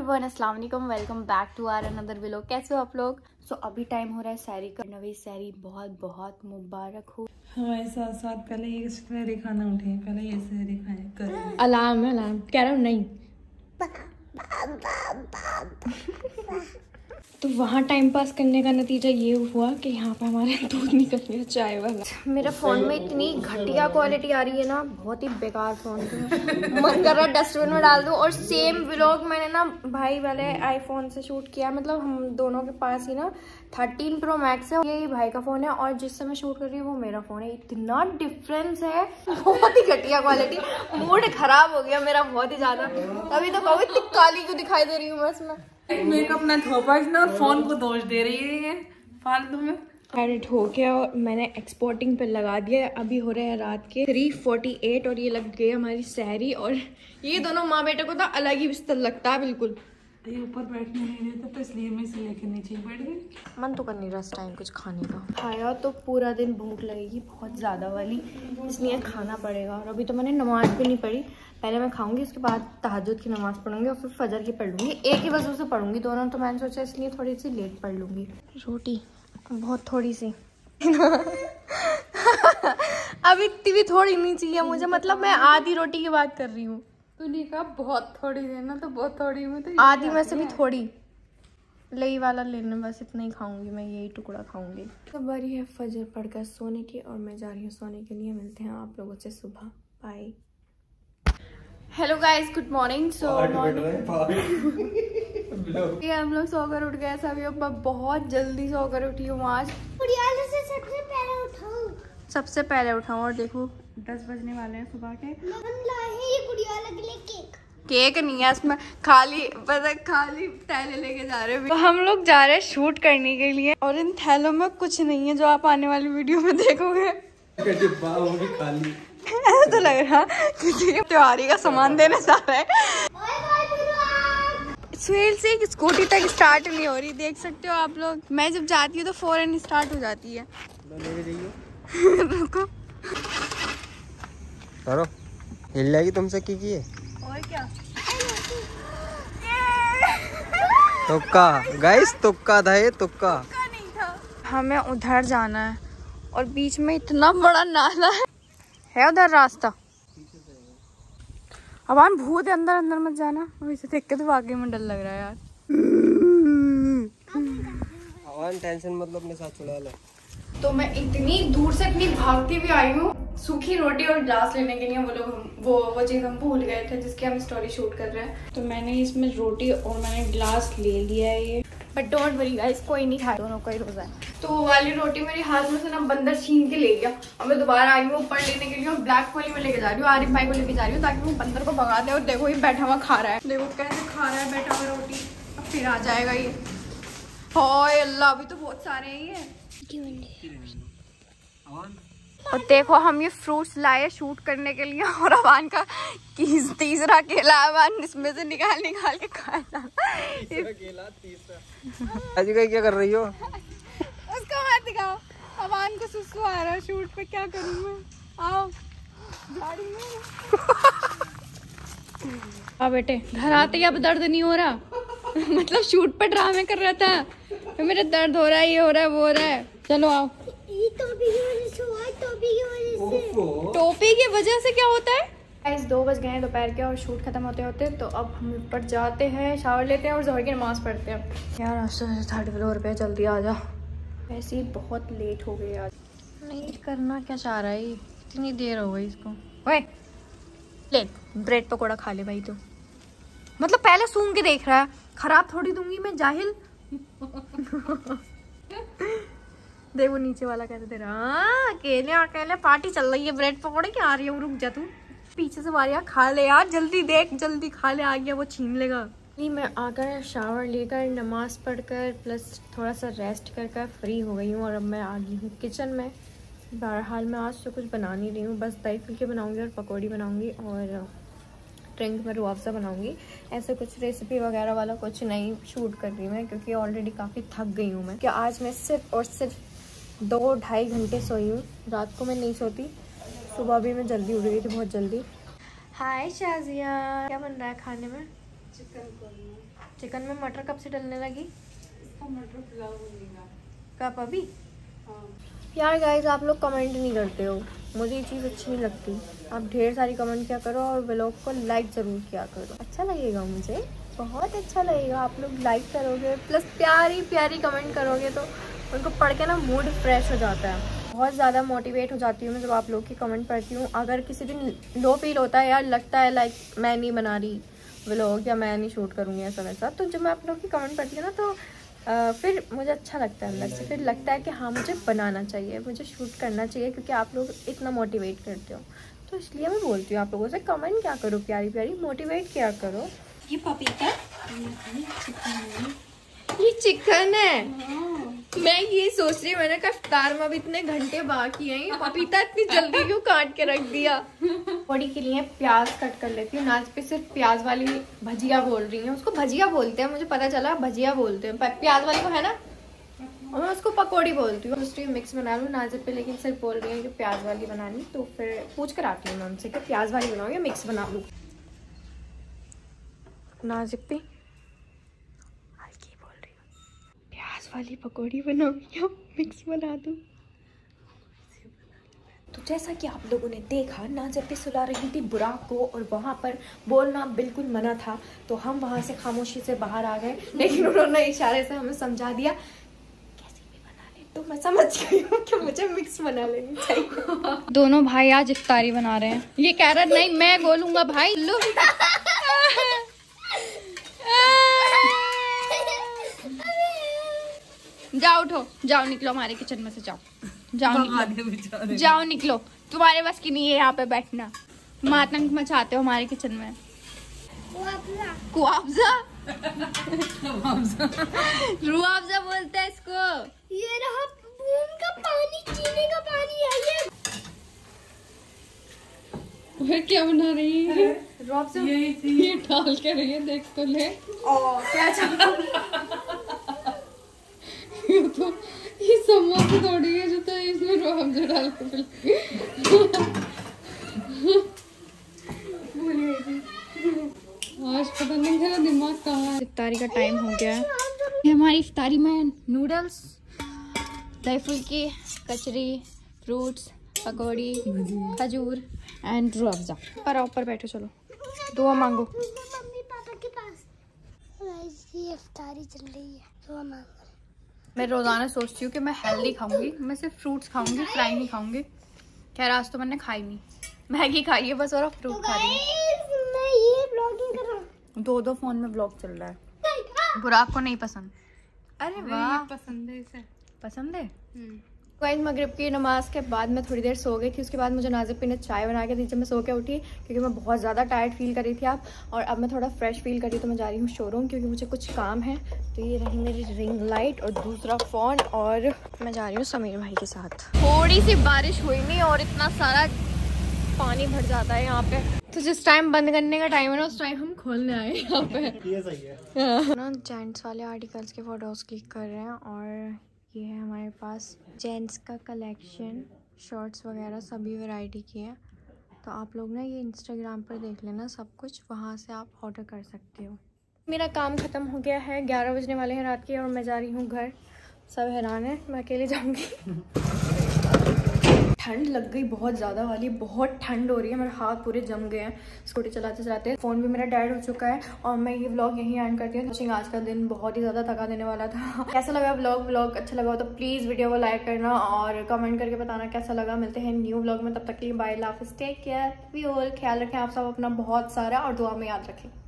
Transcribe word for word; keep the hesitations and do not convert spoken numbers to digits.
Everyone, अस्सलाम वालेकुम, welcome back to our another vlog. कैसे हो आप लोग? सो so, अभी टाइम हो रहा है सैरी का। नवी सैरी बहुत बहुत मुबारक हो। हमारे साथ साथ पहले ये सैरी खाना उठे, पहले ये सैरी खाए कर। अलार्म है, अलार्म कह रहा हूँ नहीं। तो वहाँ टाइम पास करने का नतीजा ये हुआ कि यहाँ पे हमारे दूध निकल गया चाय वाला। मेरे फ़ोन में इतनी घटिया क्वालिटी आ रही है ना, बहुत ही बेकार फ़ोन है। मन कर रहा डस्टबिन में डाल दूँ। और सेम व्लॉग मैंने ना भाई वाले आईफोन से शूट किया, मतलब हम दोनों के पास ही ना थर्टीन प्रो मैक्स है, ये भाई का फ़ोन है और जिससे मैं शूट कर रही हूँ वो मेरा फ़ोन है। इतना डिफरेंस है, बहुत ही घटिया क्वालिटी। मूड खराब हो गया मेरा बहुत ही ज़्यादा। तभी तो कहूँ इतनी काली क्यों दिखाई दे रही हूँ मैं इसमें। मेकअप ना थोपा ना, फोन को दोष दे रही है फालतू में। एडिट हो गया और मैंने एक्सपोर्टिंग पे लगा दिया। अभी हो रहे हैं रात के थ्री फोर्टी एट और ये लग गई हमारी सहरी। और ये दोनों माँ बेटे को तो अलग ही बिस्तर लगता है बिल्कुल। ये ऊपर बैठने नहीं देता तो इसलिए मैं इसे लेकर नीचे बैठ गई। मन तो कर नहीं रहा इस टाइम कुछ खाने का। खाया तो पूरा दिन भूख लगेगी बहुत ज़्यादा वाली, इसलिए खाना पड़ेगा। और अभी तो मैंने नमाज भी नहीं पढ़ी, पहले मैं खाऊंगी उसके बाद तहज्जुद की नमाज़ पढ़ूंगी और फिर फजर की पढ़ लूँगी। एक ही वजह से पढ़ूंगी दोनों, तो मैंने सोचा इसलिए थोड़ी सी लेट पढ़ लूँगी। रोटी बहुत थोड़ी सी अब इतनी भी थोड़ी नहीं चाहिए मुझे, मतलब मैं आधी रोटी की बात कर रही हूँ। तूने कहा बहुत थोड़ी देना, तो बहुत थोड़ी में तो आधी में से भी थोड़ी लई वाला लेने, बस इतना ही खाऊंगी मैं, यही टुकड़ा खाऊंगी। तो बारी है फजर पढ़कर सोने की और मैं जा रही हूँ सोने के लिए। मिलते हैं आप लोगों से सुबह, bye. Hello guys, good morning. So morning हम लोग सोकर उठ गए सभी। अब मैं बहुत जल्दी सोकर उठी हूँ आज। से सबसे पहले उठाऊं सबसे पहले उठाऊं और देखो दस बजने वाले हैं सुबह के। केक केक नहीं है इसमें, खाली पता खाली थैले लेके जा रहे हैं। तो हम लोग जा रहे हैं शूट करने के लिए और इन थैलों में कुछ नहीं है जो आप आने वाली वीडियो में देखोगे। खाली ऐसा तो लग रहा किसी त्योहारी का सामान देने जा रहा है। सुहेल से एक स्कूटी तक स्टार्ट नहीं हो रही, देख सकते हो आप लोग। मैं जब जाती हूँ तो फौरन स्टार्ट हो जाती है। रुको करो, हिल जाएगी तुमसे की की है। और क्या तुक्का गाइस, तुक्का था ये, तुक्का नहीं था। हमें उधर जाना है और बीच में इतना बड़ा नाला है, है उधर रास्ता। अब हम भूत अंदर अंदर मत जाना, इसे देख के तो वाकई में डर लग रहा है यार। अवान टेंशन मतलब अपने साथ छुड़ा ले। तो मैं इतनी दूर से इतनी भागती हुई आई हूँ सूखी रोटी और ग्लास लेने के लिए। वो लोग वो वो चीज़ हम भूल गए थे जिसकी हम स्टोरी शूट कर रहे हैं। तो मैंने इसमें रोटी और मैंने ग्लास ले लिया है ये, बट डोंट वरी गाइस, कोई नहीं खाया, दोनों का ही रोजा है। तो वो वाली रोटी मेरे हाथ में से ना बंदर छीन के ले गया और मैं दोबारा आई हूँ ऊपर लेने के लिए और ब्लैक वाली में लेके जा रही हूँ। आरिफ भाई को लेके जा रही हूँ ताकि वो बंदर को भगा दे। और देखो ये बैठा हुआ खा रहा है, देखो कैसे खा रहा है बैठा हुआ रोटी। अब फिर आ जाएगा ये। हाय अल्लाह, अभी तो बहुत सारे हैं ये। और देखो हम ये फ्रूट्स लाए शूट करने के लिए और अवान का तीसरा केला अवान इसमें से निकाल निकाल के खाया। आज का क्या कर रही हो? उसको मत दिखाओ, अवान को सुसु आ रहा है शूट पे, क्या करूं मैं। आओ गाड़ी में। हाँ बेटे, घर आते ही अब दर्द नहीं हो रहा। मतलब शूट पे ड्रामे कर रहा था, तो मेरा दर्द हो रहा है, ये हो रहा है, वो हो रहा है। चलो आओ। टोपी की वजह से हुआ, टोपी की वजह से। टोपी की वजह से क्या होता है? गाइस दो बज गए हैं दोपहर के और शूट खत्म होते होते। तो अब हम ऊपर जाते हैं, शावर लेते हैं और जोहर की नमाज पढ़ते हैं। यार आज से थर्ड फ्लोर पे, जल्दी आ जा। वैसे ही बहुत लेट हो गए आज। नहीं करना क्या चाह रहा है, इतनी देर हो गई इसको। ओए ले ब्रेड पकौड़ा खा ले भाई। तो मतलब पहले सूंघ के देख रहा है, खराब थोड़ी दूंगी मैं, जाहिल। देखो नीचे वाला कैसे दे रहा। अकेले अकेले पार्टी चल रही है, ब्रेड पकौड़े क्या आ रही है। रुक जा तू, पीछे से वारिया खा ले यार, जल्दी देख, जल्दी खा ले, आ गया वो छीन लेगा। नहीं मैं आकर शावर लेकर नमाज पढ़कर प्लस थोड़ा सा रेस्ट कर कर फ्री हो गई हूँ और अब मैं आ गई हूँ किचन में। बहरहाल मैं आज तो कुछ बना नहीं रही हूँ, बस दही फुल्के बनाऊँगी और पकौड़ी बनाऊँगी और ड्रिंक में रुआफ़ज़ा बनाऊंगी। ऐसे कुछ रेसिपी वगैरह वाला कुछ नहीं शूट कर रही मैं, क्योंकि ऑलरेडी काफ़ी थक गई हूँ मैं। कि आज मैं सिर्फ और सिर्फ दो ढाई घंटे सोई हूँ, रात को मैं नहीं सोती। सुबह भी मैं जल्दी उठ गई थी, बहुत जल्दी। हाय शाजिया, क्या बन रहा है खाने में? चिकन कोरमा। चिकन में मटर कब से डलने लगी? इसका मटर पुलाव बनेगा कब? अभी? हाँ। यार गाइस आप लोग कमेंट नहीं करते हो, मुझे ये चीज़ अच्छी नहीं लगती। आप ढेर सारी कमेंट किया करो और व्लॉग को लाइक ज़रूर किया करो, अच्छा लगेगा, मुझे बहुत अच्छा लगेगा। आप लोग लाइक करोगे प्लस प्यारी प्यारी कमेंट करोगे तो उनको पढ़ के ना मूड फ्रेश हो जाता है। बहुत ज़्यादा मोटिवेट हो जाती हूँ मैं जब आप लोग की कमेंट पढ़ती हूँ। अगर किसी दिन लो फील होता है यार, लगता है लाइक मैं नहीं बना रही व्लॉग या मैं नहीं शूट करूँगी ऐसा वैसा, तो जब मैं आप लोग की कमेंट पढ़ती हूँ ना तो आ, फिर मुझे अच्छा लगता है अंदर से। फिर लगता है कि हाँ मुझे बनाना चाहिए, मुझे शूट करना चाहिए, क्योंकि आप लोग इतना मोटिवेट करते हो। तो इसलिए मैं बोलती हूँ आप लोगों से कमेंट क्या करो, प्यारी प्यारी मोटिवेट क्या करो। ये पपीता, ये चिकन है। मैं ये सोच रही हूँ, मैंने कहा इफ्तार में अभी इतने घंटे बाकी हैं, ये पपीता इतनी जल्दी क्यों काट के रख दिया। बॉडी के लिए प्याज कट कर लेती हूँ। नाज पे सिर्फ प्याज वाली भजिया बोल रही है, उसको भजिया बोलते हैं, मुझे पता चला भजिया बोलते हैं प्याज वाली को, है ना? और मैं उसको पकौड़ी बोलती हूँ। दूसरी मिक्स बना लूँ नाजिब पे, लेकिन सिर्फ बोल रही है कि प्याज वाली बनानी, तो फिर पूछ कर आती हूँ मैं उनसे कि प्याज वाली बनाओ या मिक्स बना लूँ। नाजिब पे हल्की बोल रही हूँ, प्याज वाली पकौड़ी बनाऊँ या मिक्स बना दूँ। तो जैसा कि आप लोगों ने देखा, नाजिब पे सुला रही थी बुराक को और वहाँ पर बोलना बिल्कुल मना था, तो हम वहाँ से खामोशी से बाहर आ गए, लेकिन उन्होंने इशारे से हमें समझा दिया कैसे भी बना ले, तो मैं समझ गई हूँ कि मुझे मिक्स बना लेनी चाहिए। दोनों भाई आज इफ्तारी बना रहे हैं। ये कह रहा नहीं मैं बोलूँगा भाई लो। जाओ उठो, जाओ निकलो हमारे किचन में से, जाओ जाओ निकलो, जाओ निकलो, तुम्हारे बस की नहीं है यहाँ पे बैठना, मातंग मचाते हो हमारे किचन में। कुआवजा रुआवजा बोलते हैं इसको। ये रहा बूंद का पानी, चीनी का पानी है ये। वह क्या बना रही है? रुआवजा यही थी, ये डाल के रही है, देख तो ले। ओ क्या ये तो ये समोसा थोड़ी है जो तो इसमें रुआवजा डाल के आज पता नहीं मेरा दिमाग कहाँ है। इफ्तारी का टाइम हो गया है। ये हमारी इफ्तारी में नूडल्स, दही फुल्की, कचरी, फ्रूट्स, पकौड़ी, खजूर एंड रुआवजा। पर ऊपर बैठो, चलो दुआ मांगो। मम्मी पापा के पास ये इफ्तारी चल रही है, दुआ मांग। मैं रोज़ाना सोचती हूँ कि मैं हेल्दी खाऊंगी, मैं सिर्फ फ्रूट्स खाऊंगी, फ्राई नहीं खाऊंगी। खैर आज तो मैंने खाई नहीं, मैगी खाई है बस और फ्रूट खा रही हूँ। मैं ये ब्लॉगिंग कर रहा हूँ, दो दो फोन में ब्लॉग चल रहा है। बुराक को नहीं पसंद। अरे वाह, पसंद है इसे, पसंद है। गाइस मगरिब की नमाज के बाद मैं थोड़ी देर सो गई थी, उसके बाद मुझे नाजिब ने चाय बना के दी जब मैं सो के उठी, क्योंकि मैं बहुत ज़्यादा टायर्ड फील कर रही थी आप। और अब मैं थोड़ा फ्रेश फील कर रही, तो मैं जा रही हूँ शोरूम क्योंकि मुझे कुछ काम है। तो ये रही मेरी रिंग लाइट और दूसरा फ़ोन, और मैं जा रही हूँ समीर भाई के साथ। थोड़ी सी बारिश हुई नहीं और इतना सारा पानी भर जाता है यहाँ पे, तो जिस टाइम बंद करने का टाइम है ना उस टाइम हम खोलने आए यहाँ पे। ये सही है ना। जेंट्स वाले आर्टिकल्स के फोटोज क्लिक कर रहे हैं, और ये है हमारे पास जेंट्स का कलेक्शन, शर्ट्स वगैरह सभी वैरायटी की है। तो आप लोग ना ये इंस्टाग्राम पर देख लेना सब कुछ, वहाँ से आप ऑर्डर कर सकते हो। मेरा काम ख़त्म हो गया है, ग्यारह बजने वाले हैं रात के, और मैं जा रही हूँ घर। सब हैरान है, मैं अकेले जाऊँगी। ठंड लग गई बहुत ज़्यादा वाली, बहुत ठंड हो रही है, मेरे हाथ पूरे जम गए हैं स्कूटी चलाते चलाते। फ़ोन भी मेरा डेड हो चुका है, और मैं ये व्लॉग यहीं एंड करती हूँ। आज का दिन बहुत ही ज़्यादा थका देने वाला था। कैसा लगा व्लॉग? व्लॉग अच्छा लगा हो तो प्लीज़ वीडियो को लाइक करना और कमेंट करके बताना कैसा लगा। मिलते हैं न्यू व्लॉग में, तब तक के लिए बाय, अल्लाह हाफिज़, टेक केयर, वी ऑल, ख्याल रखें आप सब अपना बहुत सारा, और दुआ में याद रखें।